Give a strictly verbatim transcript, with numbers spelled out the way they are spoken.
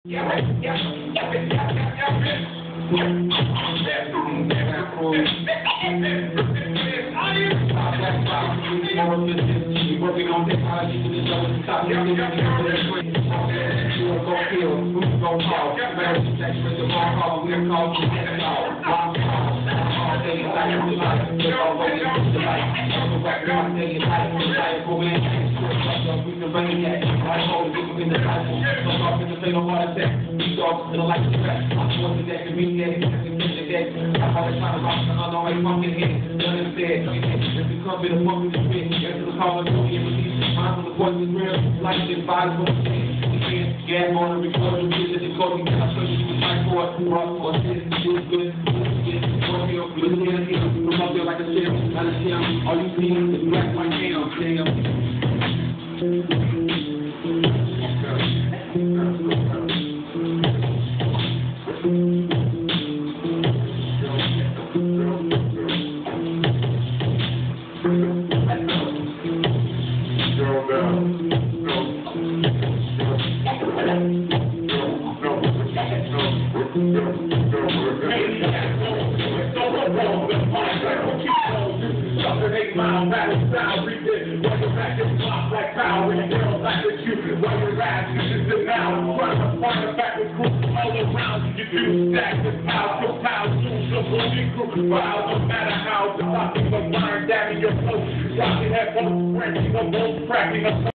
Yeah, yeah, yeah, yeah, yeah, we talk to the light of stress. I'm forcing that to be there, because it's in the day. I'm always trying to rock the unknown pumpkin head. None is dead. If you come to the pump in the spit, get to the call of duty and release. Mind from the poison is real. Life is body for the skin. We can't gas on and record the music and code. You can show you can fight for it. Rock or shit. Feel good. Get for you. You look at it. You come up there like a shit. Not a shit. All you see is black, white, damn. Damn. Eight mile battle style, read it. While you're back in block like power, and girls like the you. While you're at this is the now. Trying to find a back with groups all around. You do stack with power to power, soon the holding group. Wow, no matter how the topic of iron dabbing your clothes. Rocking headphones, wrenching a bolt, cracking a